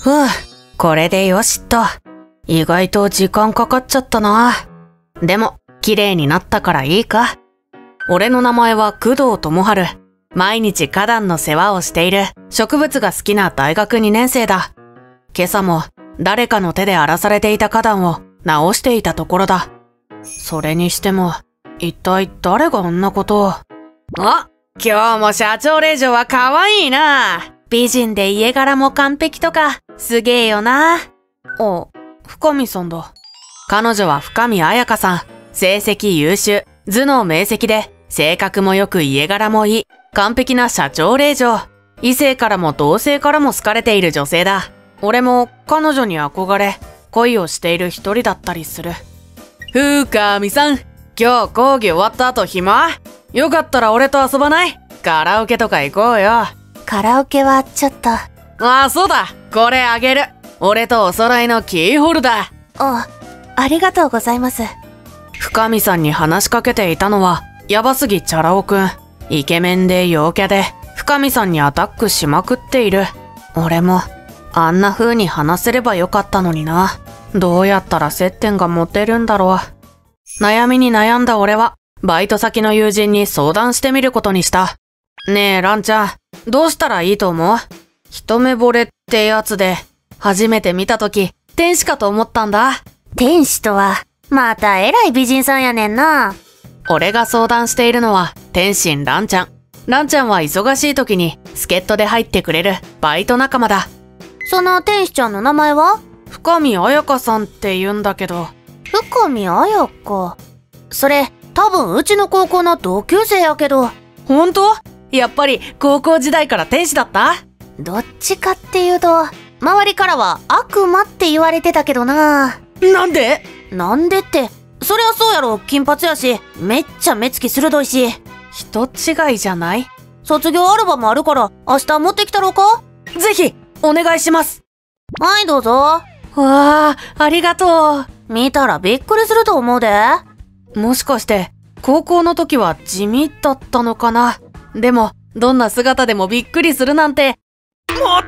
ふぅ、これでよしっと。意外と時間かかっちゃったな。でも、綺麗になったからいいか。俺の名前は工藤智春。毎日花壇の世話をしている植物が好きな大学2年生だ。今朝も誰かの手で荒らされていた花壇を直していたところだ。それにしても、一体誰があんなことを。あ、今日も社長令嬢は可愛いな。美人で家柄も完璧とか、すげえよな。あ、深見さんだ。彼女は深見彩香さん。成績優秀、頭脳明晰で、性格も良く家柄もいい、完璧な社長令嬢。異性からも同性からも好かれている女性だ。俺も彼女に憧れ、恋をしている一人だったりする。深見さん、今日講義終わった後暇？よかったら俺と遊ばない？カラオケとか行こうよ。 カラオケはちょっと。 あ、そうだ。これあげる。俺とお揃いのキーホルダー。 ありがとうございます。 深見さんに話しかけていたのは、ヤバすぎチャラ男くん。イケメンで陽キャで、深見さんにアタックしまくっている。俺も、あんな風に話せればよかったのにな。どうやったら接点が持てるんだろう。悩みに悩んだ俺は、バイト先の友人に相談してみることにした。ねえ、ランちゃん、どうしたらいいと思う？一目惚れってやつで、初めて見たとき、天使かと思ったんだ。 天使とは、また偉い美人さんやねんな。 俺が相談しているのは、天心ランちゃん。ランちゃんは忙しい時に、助っ人で入ってくれる、バイト仲間だ。 その天使ちゃんの名前は？ 深見彩香さんって言うんだけど。 深見彩香。それ、多分うちの高校の同級生やけど。 本当？やっぱり高校時代から天使だった？ どっちかっていうと、周りからは悪魔って言われてたけどな。 なんで？ なんでって、そりゃそうやろ、金髪やし、めっちゃ目つき鋭いし。 人違いじゃない？ 卒業アルバムあるから、明日持ってきたろうか？ ぜひ、お願いします。 はい、どうぞ。 わあ、ありがとう。見たらびっくりすると思うで。 もしかして、高校の時は地味だったのかな。でも、どんな姿でもびっくりするなんて、元ヤン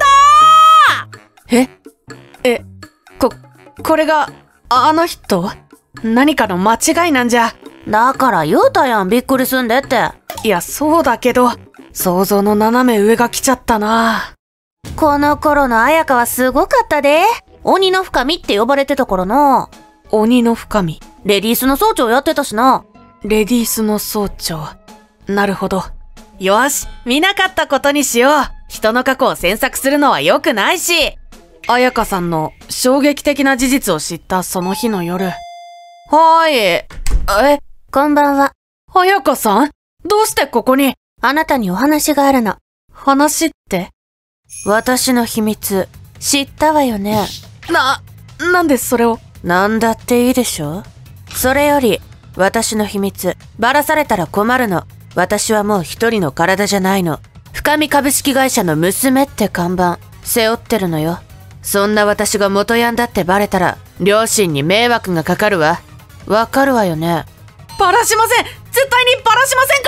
だー！これが、あの人？何かの間違いなんじゃ。 だから言うたやん、びっくりすんでって。 いや、そうだけど、想像の斜め上が来ちゃったな。 この頃の彩香はすごかったで。鬼の深みって呼ばれてたからな。 鬼の深み。 レディースの総長やってたしな。 レディースの総長。なるほど。よし、見なかったことにしよう。人の過去を詮索するのは良くないし。彩香さんの衝撃的な事実を知ったその日の夜。はーい。 こんばんは。 彩香さん？どうしてここに？ あなたにお話があるの。 話って？ 私の秘密、知ったわよね。 なんでそれを？ なんだっていいでしょ？それより、私の秘密、ばらされたら困るの。私はもう一人の体じゃないの。深見株式会社の娘って看板、背負ってるのよ。そんな私が元ヤンだってバレたら、両親に迷惑がかかるわ。わかるわよね。 バラしません！絶対にバラしませんから！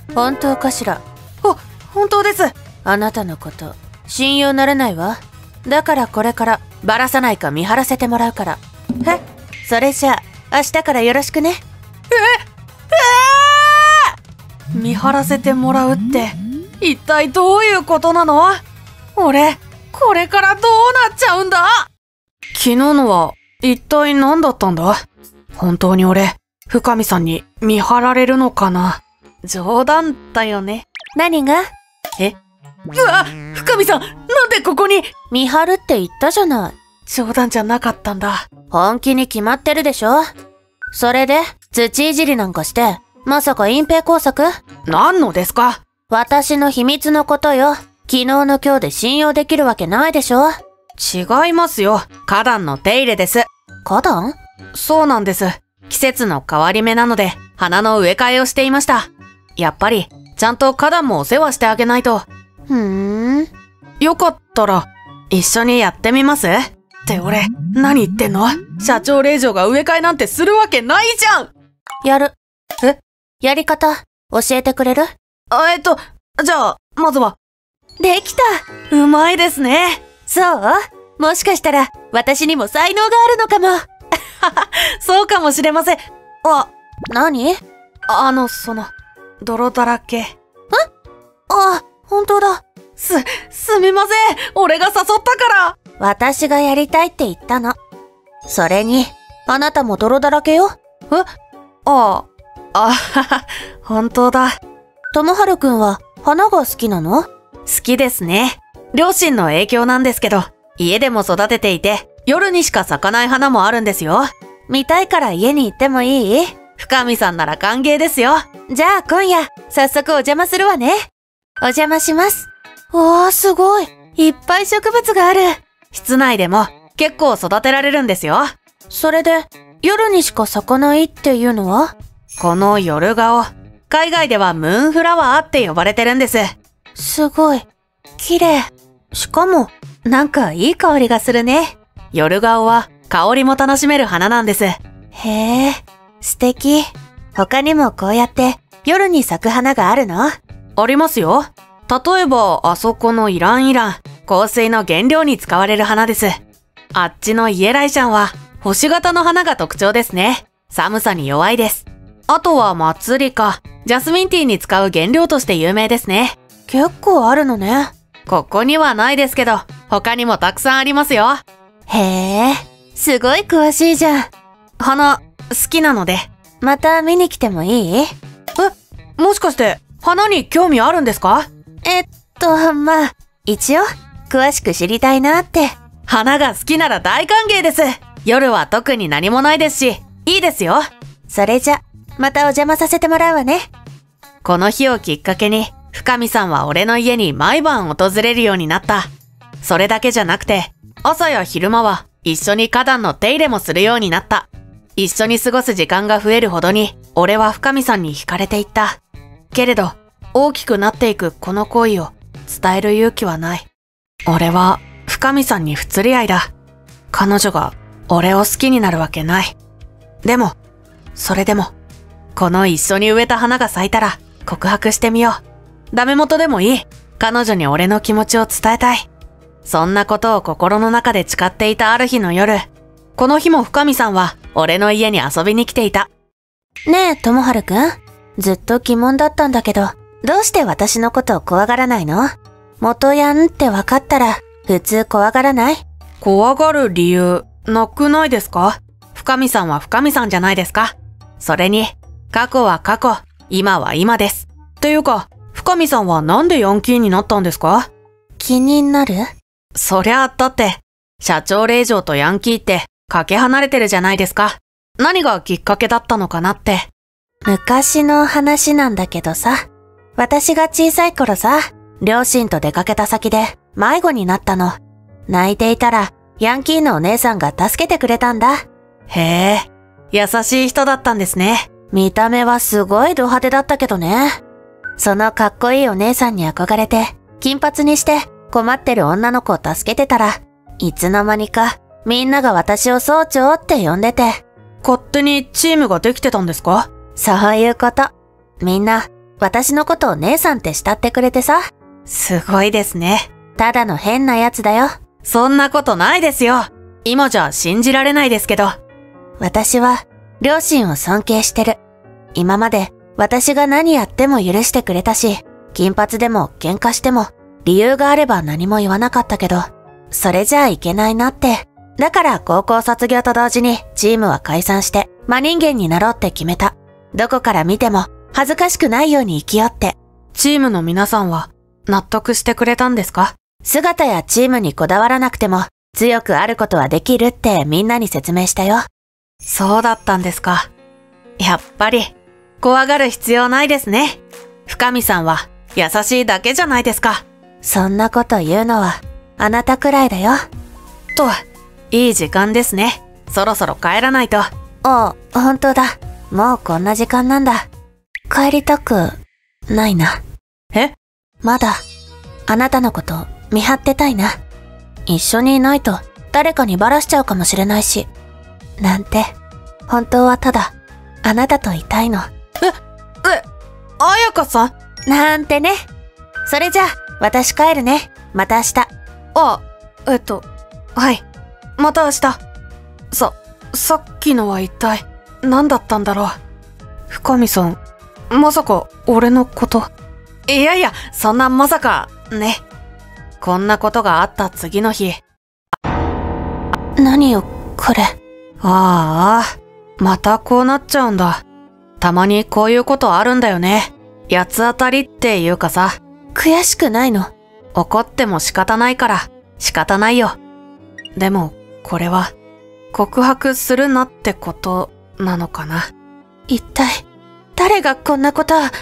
本当かしら？ 本当です。 あなたのこと、信用なれないわ。だからこれから、バラさないか見張らせてもらうから。それじゃあ、明日からよろしくね。 見張らせてもらうって、一体どういうことなの？俺、これからどうなっちゃうんだ？昨日のは、一体何だったんだ？本当に俺、深見さんに見張られるのかな？冗談だよね。 何が？ うわ！深見さん、なんでここに？ 見張るって言ったじゃない。 冗談じゃなかったんだ。 本気に決まってるでしょ？それで、土いじりなんかして、まさか隠蔽工作？ 何のですか？ 私の秘密のことよ。昨日の今日で信用できるわけないでしょ？ 違いますよ。花壇の手入れです。 花壇？ そうなんです。季節の変わり目なので、花の植え替えをしていました。やっぱり、ちゃんと花壇もお世話してあげないと。よかったら、一緒にやってみます？って俺、何言ってんの？社長令嬢が植え替えなんてするわけないじゃん！ やる。やり方、教えてくれる？ じゃあ、まずは。 できた！ うまいですね。 そう？もしかしたら、私にも才能があるのかも。 そうかもしれません。 何？ 泥だらけ。 本当だ。 すみません。俺が誘ったから。 私がやりたいって言ったの。それに、あなたも泥だらけよ。 本当だ。 ともはるくんは花が好きなの？ 好きですね。両親の影響なんですけど、家でも育てていて、夜にしか咲かない花もあるんですよ。 見たいから家に行ってもいい？ 深見さんなら歓迎ですよ。 じゃあ今夜、早速お邪魔するわね。お邪魔します。すごい。いっぱい植物がある。 室内でも結構育てられるんですよ。 それで、夜にしか咲かないっていうのは？ この夜顔、海外ではムーンフラワーって呼ばれてるんです。 すごい。綺麗。しかも、なんかいい香りがするね。 夜顔は香りも楽しめる花なんです。 へえ、素敵。他にもこうやって夜に咲く花があるの？ ありますよ。例えば、あそこのイラン、香水の原料に使われる花です。あっちのイエライシャンは、星型の花が特徴ですね。寒さに弱いです。あとはマツリカ、ジャスミンティーに使う原料として有名ですね。 結構あるのね。 ここにはないですけど、他にもたくさんありますよ。 へえ、すごい詳しいじゃん。 花、好きなので。 また見に来てもいい？ もしかして、花に興味あるんですか？ まあ、一応、詳しく知りたいなって。 花が好きなら大歓迎です。夜は特に何もないですし、いいですよ。 それじゃ、またお邪魔させてもらうわね。 この日をきっかけに、深見さんは俺の家に毎晩訪れるようになった。それだけじゃなくて、朝や昼間は一緒に花壇の手入れもするようになった。一緒に過ごす時間が増えるほどに、俺は深見さんに惹かれていった。けれど、大きくなっていくこの恋を伝える勇気はない。俺は深見さんに不釣り合いだ。彼女が俺を好きになるわけない。でも、それでも、この一緒に植えた花が咲いたら告白してみよう。ダメ元でもいい。彼女に俺の気持ちを伝えたい。そんなことを心の中で誓っていたある日の夜、この日も深見さんは俺の家に遊びに来ていた。 ねえ、ともはるくん。ずっと疑問だったんだけど、どうして私のことを怖がらないの？元ヤンって分かったら、普通怖がらない？ 怖がる理由、なくないですか？深見さんは深見さんじゃないですか。それに、過去は過去、今は今です。っていうか、深見さんはなんでヤンキーになったんですか？ 気になる？ そりゃ、だって、社長令嬢とヤンキーってかけ離れてるじゃないですか。何がきっかけだったのかなって。 昔の話なんだけどさ、私が小さい頃さ、両親と出かけた先で迷子になったの。泣いていたら、ヤンキーのお姉さんが助けてくれたんだ。 へえ、優しい人だったんですね。 見た目はすごいド派手だったけどね。そのかっこいいお姉さんに憧れて、金髪にして困ってる女の子を助けてたら、いつの間にかみんなが私を総長って呼んでて。 勝手にチームができてたんですか？ そういうこと。みんな、私のことを姉さんって慕ってくれてさ。 すごいですね。 ただの変なやつだよ。 そんなことないですよ。今じゃ信じられないですけど。 私は、両親を尊敬してる。今まで、私が何やっても許してくれたし、金髪でも喧嘩しても、理由があれば何も言わなかったけど、それじゃいけないなって。だから高校卒業と同時にチームは解散して、真人間になろうって決めた。どこから見ても恥ずかしくないように生きようって。 チームの皆さんは納得してくれたんですか？ 姿やチームにこだわらなくても強くあることはできるってみんなに説明したよ。 そうだったんですか。やっぱり怖がる必要ないですね。深見さんは優しいだけじゃないですか。 そんなこと言うのはあなたくらいだよ。 と、いい時間ですね。そろそろ帰らないと。 本当だ。もうこんな時間なんだ。帰りたくないな。 え？ まだあなたのこと見張ってたいな。一緒にいないと誰かにバラしちゃうかもしれないし。なんて、本当はただあなたといたいの。 彩香さん？ なんてね。それじゃあ私帰るね。また明日。 はい。また明日。さっきのは一体何だったんだろう。深見さん、まさか俺のこと。いやいや、そんなまさか、ね。こんなことがあった次の日。 何よ、これ。 ああ、またこうなっちゃうんだ。たまにこういうことあるんだよね。八つ当たりっていうかさ。 悔しくないの？ 怒っても仕方ないから仕方ないよ。でも、これは告白するなってことなのかな。 一体、誰がこんなことって、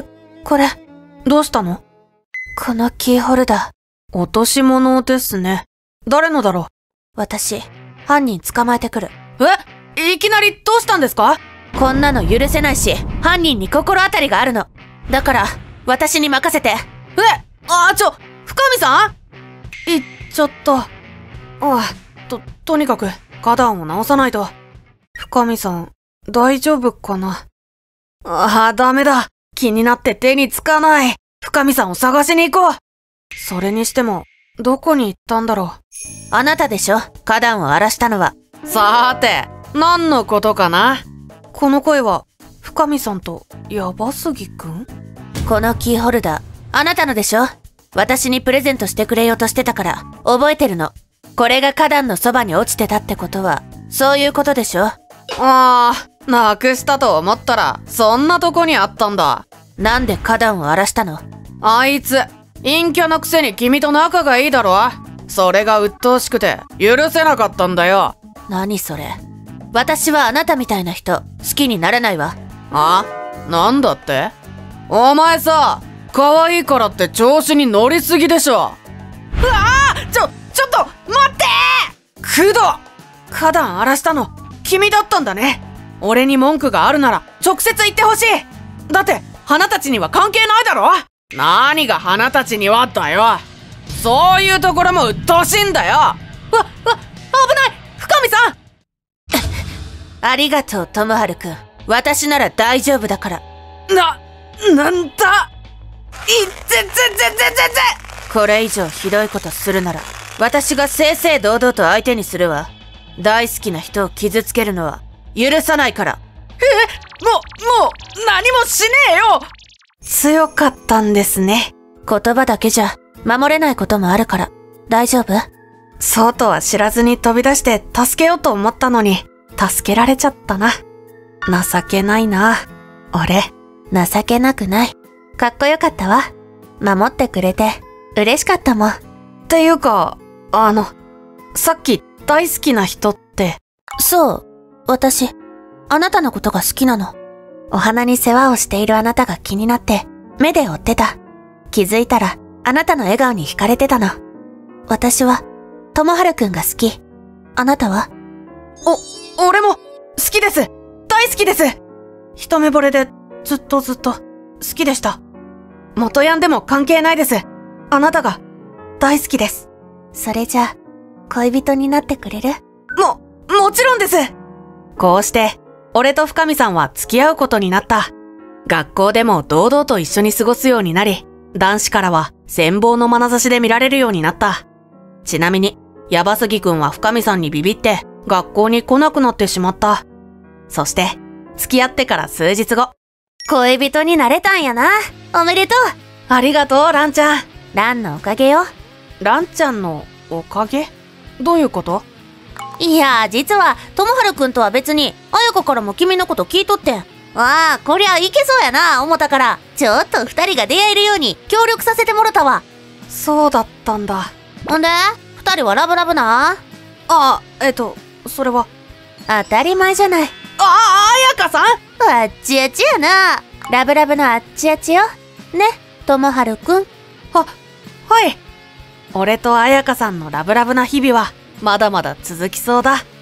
これ。 どうしたの？ このキーホルダー。落とし物ですね。誰のだろう？ 私、犯人捕まえてくる。 いきなりどうしたんですか？ こんなの許せないし、犯人に心当たりがあるの。だから、私に任せて。 深見さん？言っちゃった。とにかく、花壇を直さないと。深見さん、大丈夫かな？ダメだ。気になって手につかない。深見さんを探しに行こう。それにしても、どこに行ったんだろう。あなたでしょ？花壇を荒らしたのは。 さーて、何のことかな？この声は、深見さんと、ヤバスギくん？ このキーホルダー、あなたのでしょ？私にプレゼントしてくれようとしてたから、覚えてるの。これが花壇のそばに落ちてたってことは、そういうことでしょ？ なくしたと思ったら、そんなとこにあったんだ。 なんで花壇を荒らしたの？ あいつ、陰キャのくせに君と仲がいいだろ？それが鬱陶しくて、許せなかったんだよ。 何それ？私はあなたみたいな人、好きになれないわ。 なんだって？お前さ、可愛いからって調子に乗りすぎでしょ。ちょっと、待ってー！工藤！花壇荒らしたの、君だったんだね。俺に文句があるなら、直接言ってほしい。だって、花たちには関係ないだろ？何が花たちにはだよ。そういうところも鬱陶しいんだよ。危ない！深見さん！ ありがとう、ともはるくん。私なら大丈夫だから。 なんだ？全然。 これ以上ひどいことするなら、私が正々堂々と相手にするわ。大好きな人を傷つけるのは、許さないから。 もう、何もしねえよ！強かったんですね。 言葉だけじゃ、守れないこともあるから、大丈夫？ そうとは知らずに飛び出して助けようと思ったのに、助けられちゃったな。情けないな、俺。 情けなくない。かっこよかったわ。守ってくれて、嬉しかったもん。 っていうか、さっき大好きな人って。 そう、私、あなたのことが好きなの。お花に世話をしているあなたが気になって、目で追ってた。気づいたら、あなたの笑顔に惹かれてたの。私は、ともはるくんが好き。あなたは？ 俺も、好きです。大好きです。一目惚れで、ずっと好きでした。元ヤンでも関係ないです。あなたが、大好きです。 それじゃあ、恋人になってくれる？ もちろんです。こうして、俺と深見さんは付き合うことになった。学校でも堂々と一緒に過ごすようになり、男子からは羨望の眼差しで見られるようになった。ちなみに、ヤバスギくんは深見さんにビビって、学校に来なくなってしまった。そして、付き合ってから数日後。 恋人になれたんやな。おめでとう。 ありがとう、ランちゃん。 ランのおかげよ。 ランちゃんのおかげ？どういうこと？ いや、実は、ともはるくんとは別に、あやかからも君のこと聞いとってん。こりゃいけそうやな、思ったから、ちょっと二人が出会えるように協力させてもらったわ。 そうだったんだ。 ほんで、二人はラブラブな？ それは。 当たり前じゃない。 あやかさん？ あっちあちやな。ラブラブのあっちあちよ。ね、ともはるくん。 はい。俺とあやかさんのラブラブな日々は、まだまだ続きそうだ。